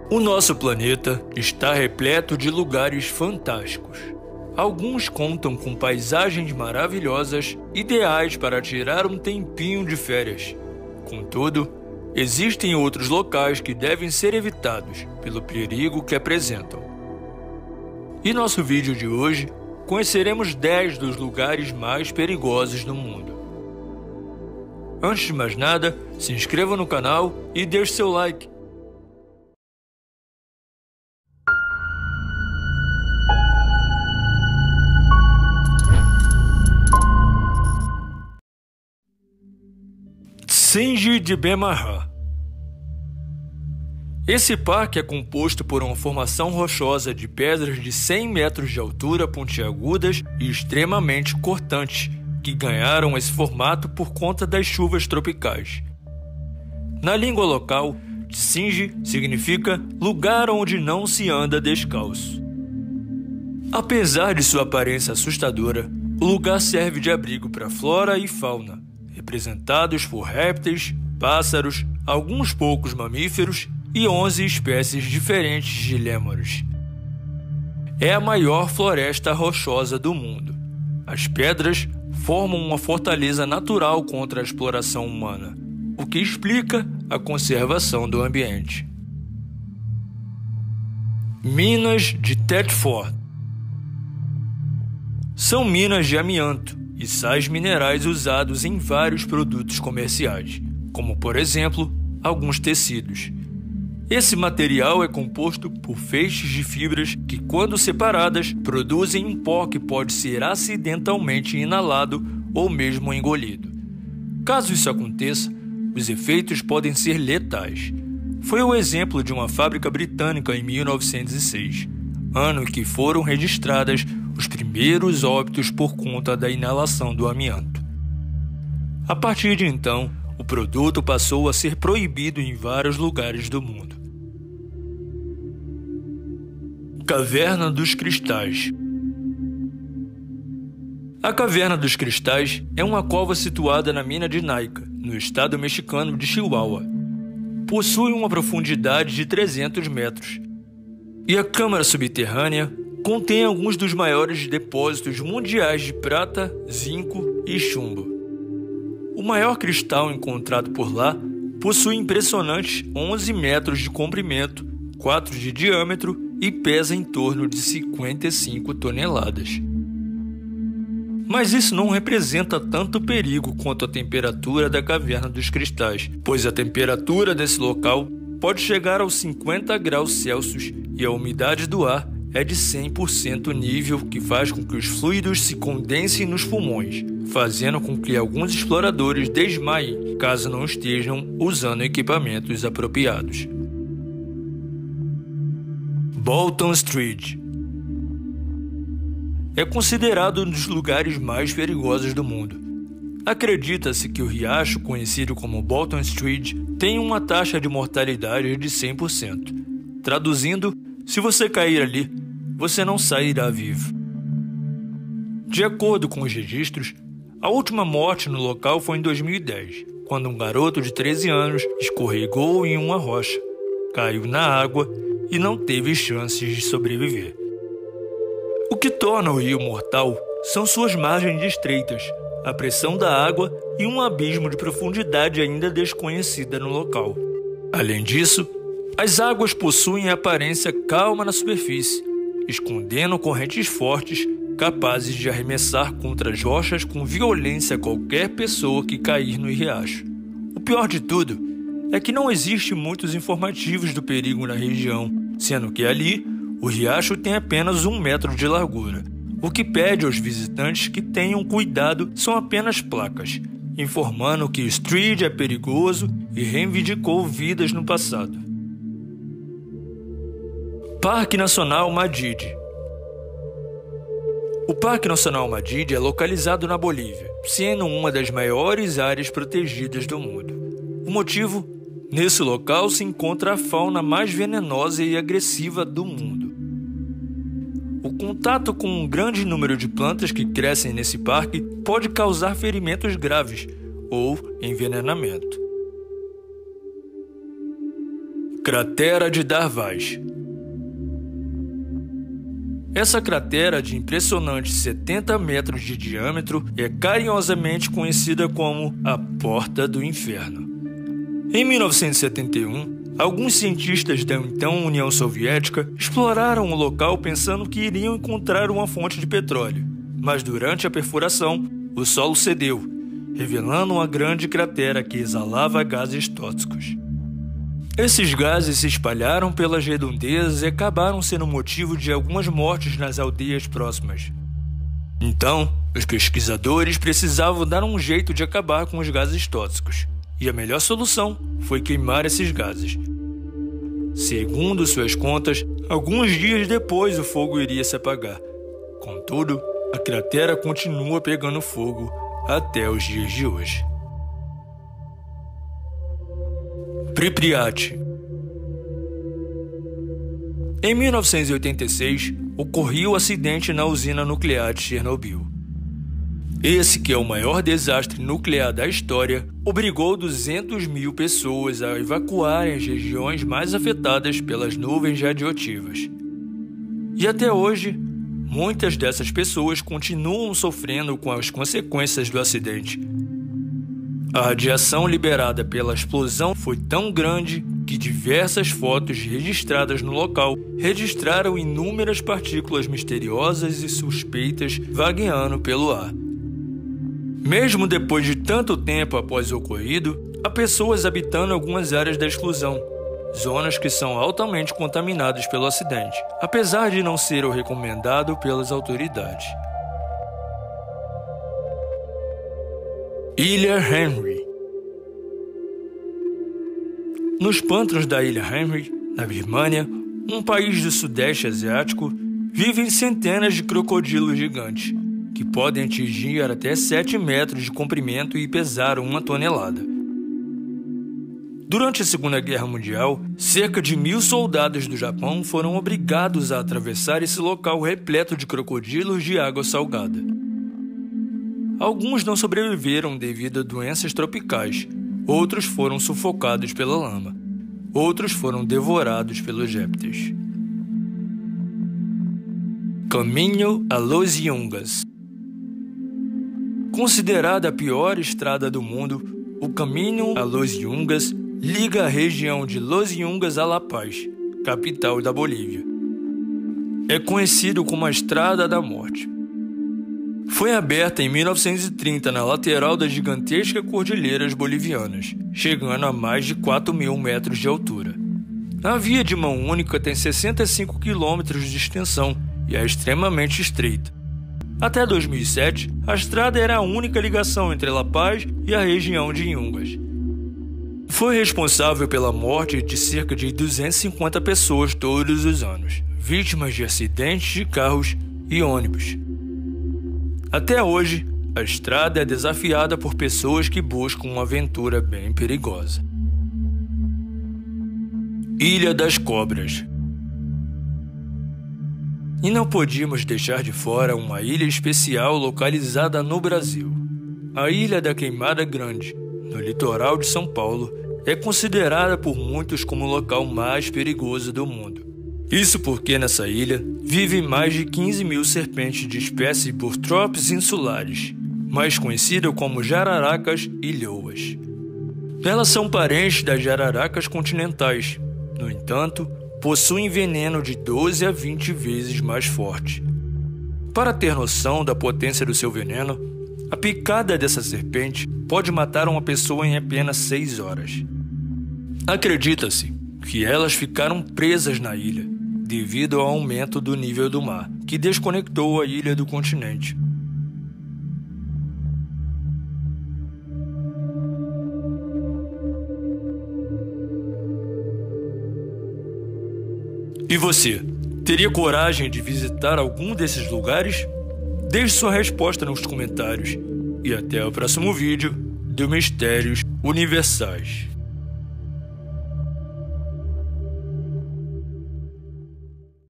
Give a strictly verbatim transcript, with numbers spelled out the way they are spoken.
O nosso planeta está repleto de lugares fantásticos. Alguns contam com paisagens maravilhosas, ideais para tirar um tempinho de férias. Contudo, existem outros locais que devem ser evitados pelo perigo que apresentam. Em nosso vídeo de hoje, conheceremos dez dos lugares mais perigosos do mundo. Antes de mais nada, se inscreva no canal e deixe seu like. Tsingy de Bemaraha. Esse parque é composto por uma formação rochosa de pedras de cem metros de altura, pontiagudas e extremamente cortantes, que ganharam esse formato por conta das chuvas tropicais. Na língua local, Tsingy significa lugar onde não se anda descalço. Apesar de sua aparência assustadora, o lugar serve de abrigo para flora e fauna, representados por répteis, pássaros, alguns poucos mamíferos e onze espécies diferentes de lêmures. É a maior floresta rochosa do mundo. As pedras formam uma fortaleza natural contra a exploração humana, o que explica a conservação do ambiente. Minas de Thetford. São minas de amianto e sais minerais usados em vários produtos comerciais, como por exemplo, alguns tecidos. Esse material é composto por feixes de fibras que, quando separadas, produzem um pó que pode ser acidentalmente inalado ou mesmo engolido. Caso isso aconteça, os efeitos podem ser letais. Foi o exemplo de uma fábrica britânica em mil novecentos e seis, ano em que foram registradas os primeiros óbitos por conta da inalação do amianto. A partir de então, o produto passou a ser proibido em vários lugares do mundo. Caverna dos Cristais. A Caverna dos Cristais é uma cova situada na mina de Naica, no estado mexicano de Chihuahua. Possui uma profundidade de trezentos metros. E a câmara subterrânea contém alguns dos maiores depósitos mundiais de prata, zinco e chumbo. O maior cristal encontrado por lá possui impressionantes onze metros de comprimento, quatro de diâmetro e pesa em torno de cinquenta e cinco toneladas. Mas isso não representa tanto perigo quanto a temperatura da Caverna dos Cristais, pois a temperatura desse local pode chegar aos cinquenta graus Celsius e a umidade do ar é de cem por cento, nível que faz com que os fluidos se condensem nos pulmões, fazendo com que alguns exploradores desmaiem caso não estejam usando equipamentos apropriados. Bolton Street é considerado um dos lugares mais perigosos do mundo. Acredita-se que o riacho, conhecido como Bolton Street, tem uma taxa de mortalidade de cem por cento. Traduzindo, se você cair ali, você não sairá vivo. De acordo com os registros, a última morte no local foi em dois mil e dez, quando um garoto de treze anos escorregou em uma rocha, caiu na água e não teve chances de sobreviver. O que torna o rio mortal são suas margens estreitas, a pressão da água e um abismo de profundidade ainda desconhecida no local. Além disso, as águas possuem aparência calma na superfície, escondendo correntes fortes capazes de arremessar contra as rochas com violência qualquer pessoa que cair no riacho. O pior de tudo é que não existe muitos informativos do perigo na região, sendo que ali o riacho tem apenas um metro de largura. O que pede aos visitantes que tenham cuidado são apenas placas, informando que o Street é perigoso e reivindicou vidas no passado. Parque Nacional Madidi. O Parque Nacional Madidi é localizado na Bolívia, sendo uma das maiores áreas protegidas do mundo. O motivo? Nesse local se encontra a fauna mais venenosa e agressiva do mundo. O contato com um grande número de plantas que crescem nesse parque pode causar ferimentos graves ou envenenamento. Cratera de Darvaz. Essa cratera de impressionantes setenta metros de diâmetro é carinhosamente conhecida como a Porta do Inferno. Em mil novecentos e setenta e um, alguns cientistas da então União Soviética exploraram o local pensando que iriam encontrar uma fonte de petróleo, mas durante a perfuração, o solo cedeu, revelando uma grande cratera que exalava gases tóxicos. Esses gases se espalharam pelas redondezas e acabaram sendo motivo de algumas mortes nas aldeias próximas. Então, os pesquisadores precisavam dar um jeito de acabar com os gases tóxicos, e a melhor solução foi queimar esses gases. Segundo suas contas, alguns dias depois o fogo iria se apagar. Contudo, a cratera continua pegando fogo até os dias de hoje. Pripyat. Em mil novecentos e oitenta e seis, ocorreu o acidente na usina nuclear de Chernobyl. Esse, que é o maior desastre nuclear da história, obrigou duzentas mil pessoas a evacuarem as regiões mais afetadas pelas nuvens radioativas. E até hoje, muitas dessas pessoas continuam sofrendo com as consequências do acidente. A radiação liberada pela explosão foi tão grande que diversas fotos registradas no local registraram inúmeras partículas misteriosas e suspeitas vagueando pelo ar. Mesmo depois de tanto tempo após o ocorrido, há pessoas habitando algumas áreas da explosão, zonas que são altamente contaminadas pelo acidente, apesar de não ser o recomendado pelas autoridades. Ilha Henry. Nos pântanos da Ilha Henry, na Birmânia, um país do sudeste asiático, vivem centenas de crocodilos gigantes, que podem atingir até sete metros de comprimento e pesar uma tonelada. Durante a Segunda Guerra Mundial, cerca de mil soldados do Japão foram obrigados a atravessar esse local repleto de crocodilos de água salgada. Alguns não sobreviveram devido a doenças tropicais, outros foram sufocados pela lama, outros foram devorados pelos répteis. Caminho a Los Yungas. Considerada a pior estrada do mundo, o Caminho a Los Yungas liga a região de Los Yungas a La Paz, capital da Bolívia. É conhecido como a Estrada da Morte. Foi aberta em mil novecentos e trinta na lateral das gigantescas cordilheiras bolivianas, chegando a mais de quatro mil metros de altura. A via de mão única tem sessenta e cinco quilômetros de extensão e é extremamente estreita. Até dois mil e sete, a estrada era a única ligação entre La Paz e a região de Yungas. Foi responsável pela morte de cerca de duzentas e cinquenta pessoas todos os anos, vítimas de acidentes de carros e ônibus. Até hoje, a estrada é desafiada por pessoas que buscam uma aventura bem perigosa. Ilha das Cobras. E não podíamos deixar de fora uma ilha especial localizada no Brasil. A Ilha da Queimada Grande, no litoral de São Paulo, é considerada por muitos como o local mais perigoso do mundo. Isso porque nessa ilha vivem mais de quinze mil serpentes de espécie Burtropes insulares, mais conhecida como jararacas e lhoas. Elas são parentes das jararacas continentais, no entanto, possuem veneno de doze a vinte vezes mais forte. Para ter noção da potência do seu veneno, a picada dessa serpente pode matar uma pessoa em apenas seis horas. Acredita-se que elas ficaram presas na ilha, devido ao aumento do nível do mar, que desconectou a ilha do continente. E você, teria coragem de visitar algum desses lugares? Deixe sua resposta nos comentários. E até o próximo vídeo do Mistérios Universais.